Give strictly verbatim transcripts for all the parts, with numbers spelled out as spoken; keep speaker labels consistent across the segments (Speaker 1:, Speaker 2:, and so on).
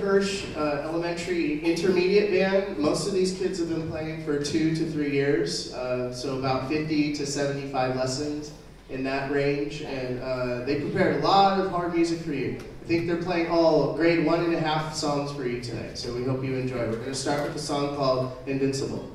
Speaker 1: Hirsch uh, Elementary Intermediate Band. Most of these kids have been playing for two to three years, uh, so about fifty to seventy-five lessons in that range, and uh, they prepared a lot of hard music for you. I think they're playing all grade one and a half songs for you tonight, so we hope you enjoy. We're going to start with a song called Invincible.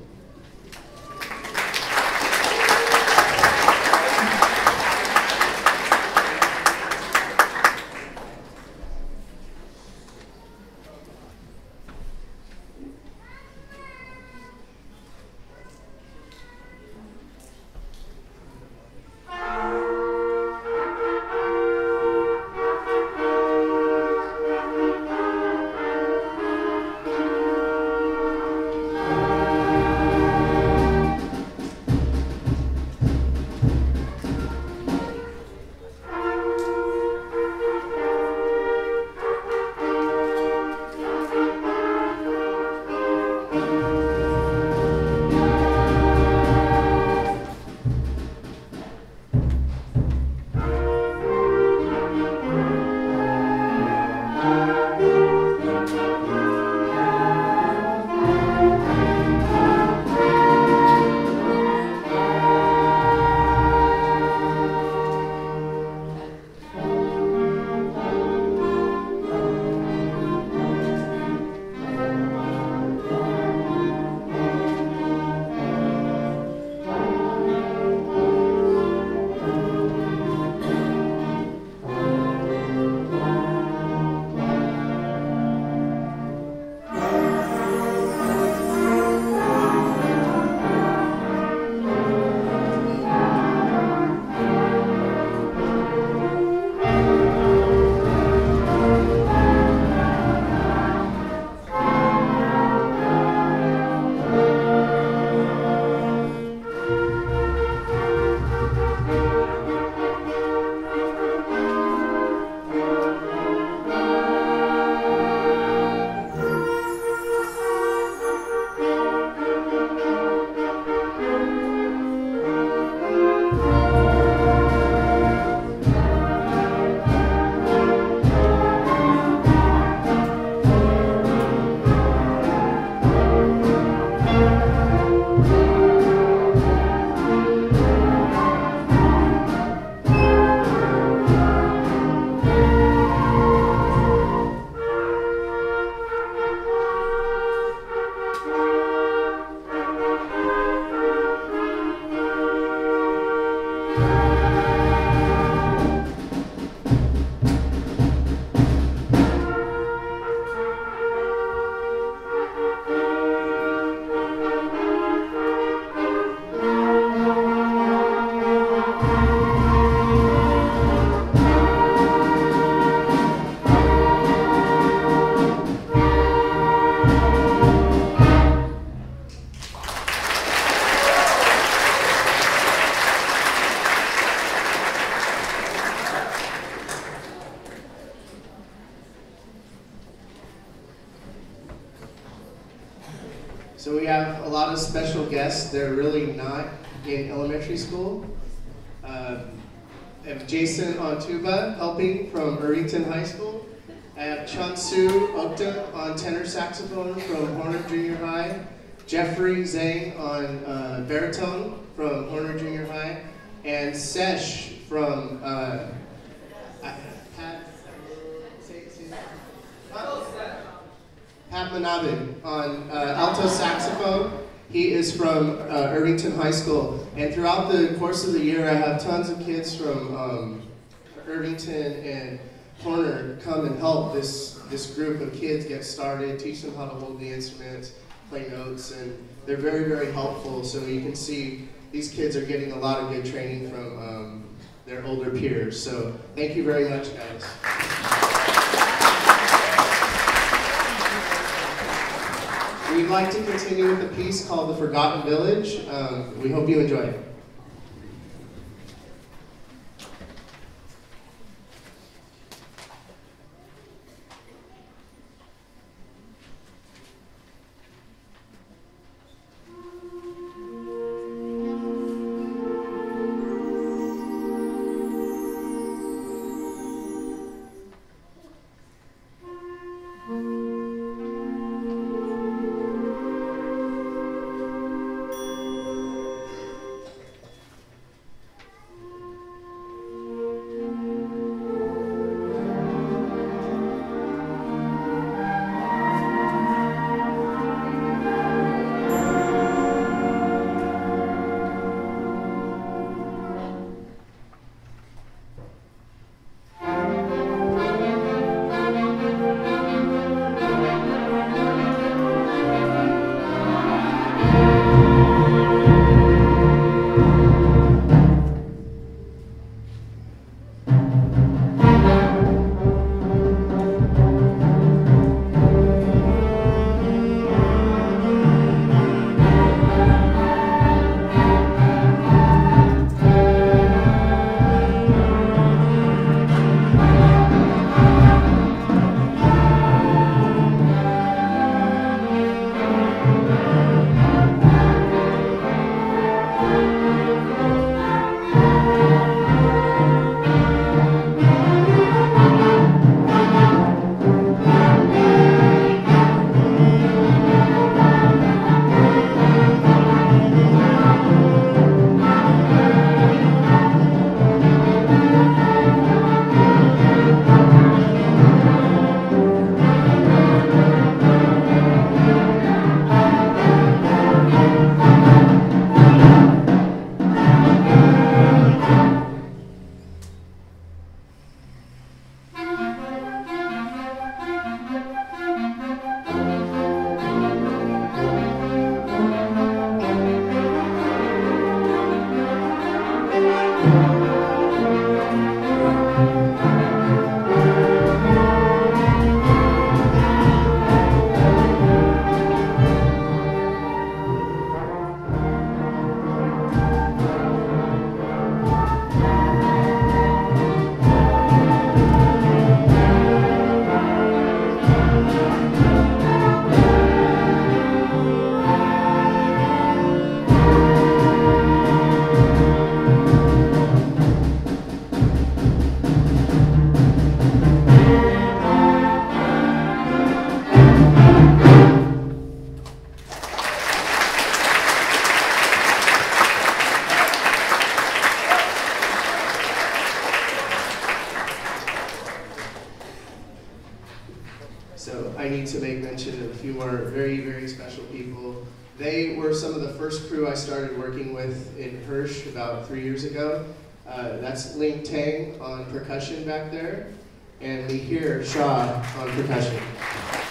Speaker 1: So we have a lot of special guests. They're really not in elementary school. Uh, I have Jason on tuba, helping from Irvington High School. I have Chunsu Okta on tenor saxophone from Horner Junior High. Jeffrey Zhang on uh, baritone from Horner Junior High. And Sesh from uh, Pat, Pat Benavides on uh, alto saxophone. He is from uh, Irvington High School. And throughout the course of the year, I have tons of kids from um, Irvington and Horner come and help this, this group of kids get started, teach them how to hold the instruments, play notes, and they're very, very helpful. So you can see these kids are getting a lot of good training from um, their older peers. So thank you very much, guys. We'd like to continue with a piece called The Forgotten Village. Um, we hope you enjoy it.
Speaker 2: Thank you.
Speaker 1: So I need to make mention of a few more very, very special people. They were some of the first crew I started working with in Hirsch about three years ago. Uh, that's Ling Tang on percussion back there, and Hirsch on percussion.